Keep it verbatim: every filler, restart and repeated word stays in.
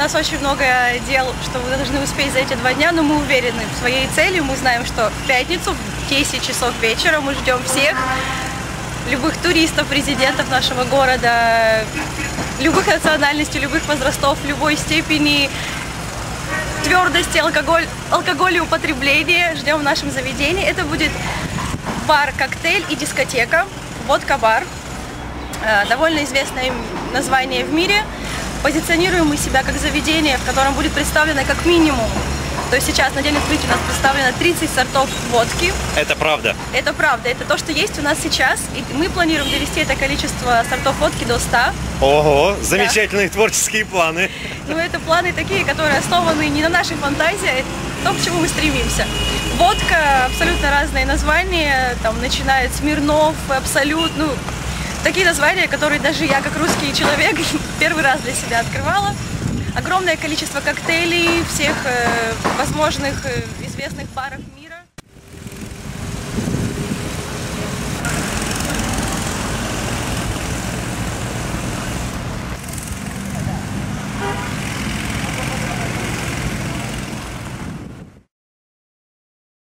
нас очень много дел, что вы должны успеть за эти два дня, но мы уверены в своей цели. Мы знаем, что в пятницу в десять часов вечера мы ждем всех, любых туристов, резидентов нашего города, любых национальностей, любых возрастов, любой степени твердости, алкоголь, алкоголя и употребления. Ждем в нашем заведении. Это будет бар, коктейль и дискотека. Водка-бар. Довольно известное название в мире. Позиционируем мы себя как заведение, в котором будет представлено как минимум. То есть сейчас на день открытия у нас представлено тридцать сортов водки. Это правда? Это правда. Это то, что есть у нас сейчас. И мы планируем довести это количество сортов водки до ста. Ого, замечательные да. творческие планы. Ну, это планы такие, которые основаны не на нашей фантазии, а то, к чему мы стремимся. Водка, абсолютно разные названия. Там, начиная от Смирнов, Абсолют, ну, такие названия, которые даже я, как русский человек, первый раз для себя открывала. Огромное количество коктейлей, всех э, возможных э, известных баров.